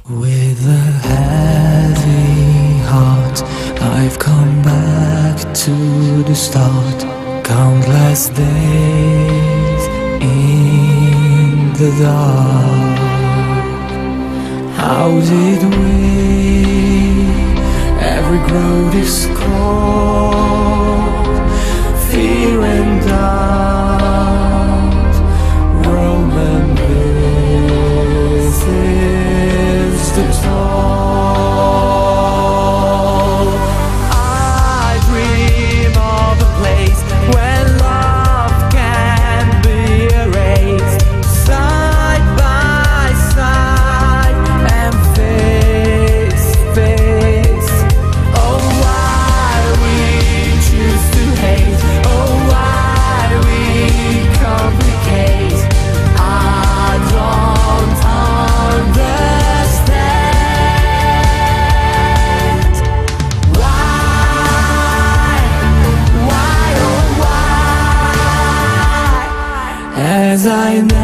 With a heavy heart, I've come back to the start. Countless days in the dark. How did we ever grow this cold? Fear and doubt, Roman visits the toll. I dream of a place where love can be erased, side by side and face to face. Oh, why we choose to hate, oh, why we complicate. I don't understand. Why, oh why? As I know